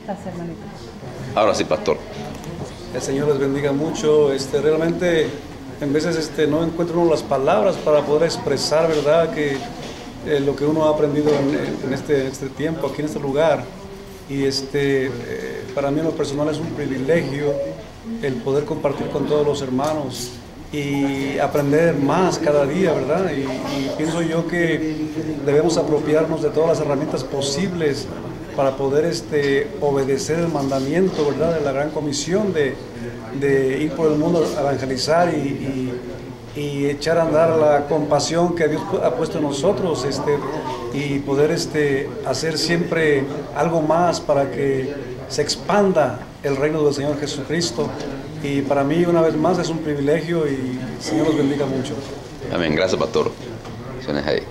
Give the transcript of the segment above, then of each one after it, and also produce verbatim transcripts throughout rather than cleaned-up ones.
estás, hermanito? Ahora sí, pastor. El Señor les bendiga mucho. Este, realmente, en veces este, no encuentra uno las palabras para poder expresar, ¿verdad?, que eh, lo que uno ha aprendido en, en este, este tiempo, aquí en este lugar. Y este, eh, para mí en lo personal es un privilegio el poder compartir con todos los hermanos y aprender más cada día, ¿verdad? Y, y pienso yo que debemos apropiarnos de todas las herramientas posibles para poder este, obedecer el mandamiento, ¿verdad?, de la gran comisión de, de ir por el mundo a evangelizar y, y, y echar a andar la compasión que Dios ha puesto en nosotros, este, y poder este, hacer siempre algo más para que se expanda el reino del Señor Jesucristo. Y para mí, una vez más, es un privilegio y el Señor los bendiga mucho. Amén. Gracias, pastor. Ahí.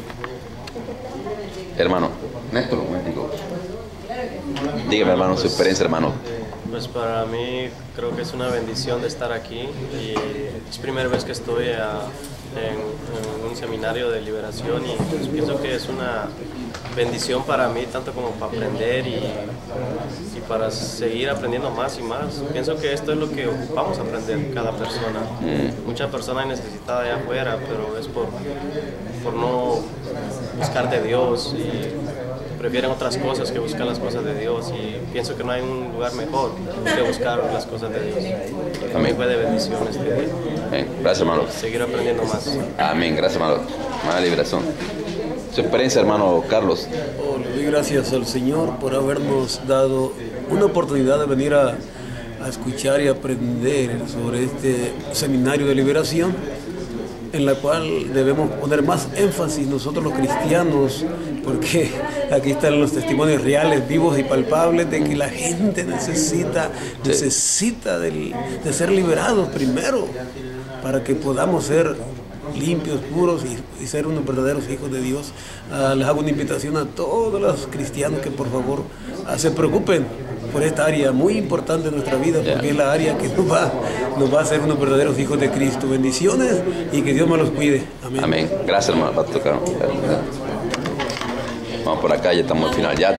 Hermano, Néstor, un momentico. Dígame, hermano, su experiencia, hermano. Pues para mí creo que es una bendición de estar aquí y es primera vez que estoy a, en, en un seminario de liberación y pues pienso que es una bendición para mí tanto como para aprender y, y para seguir aprendiendo más y más. Pienso que esto es lo que ocupamos aprender cada persona. Mm. Mucha persona necesitada allá afuera, pero es por, por no buscar de Dios y prefieren otras cosas que buscar las cosas de Dios y pienso que no hay un lugar mejor que buscar las cosas de Dios. Amén. Fue de bendición este día. Amén. Gracias, hermano. Seguir aprendiendo más. Amén. Gracias, hermano. Más liberación. Su experiencia, hermano Carlos. Oh, le doy gracias al Señor por habernos dado una oportunidad de venir a, a escuchar y aprender sobre este seminario de liberación, en la cual debemos poner más énfasis nosotros los cristianos, porque aquí están los testimonios reales, vivos y palpables de que la gente necesita, sí. necesita del, de ser liberados primero, para que podamos ser limpios, puros y, y ser unos verdaderos hijos de Dios. Uh, les hago una invitación a todos los cristianos que por favor uh, se preocupen por esta área muy importante de nuestra vida, porque yeah. es la área que nos va, nos va a hacer unos verdaderos hijos de Cristo. Bendiciones y que Dios me los cuide. Amén. Amén. Gracias, hermano. Vamos por acá, ya estamos al final. Ya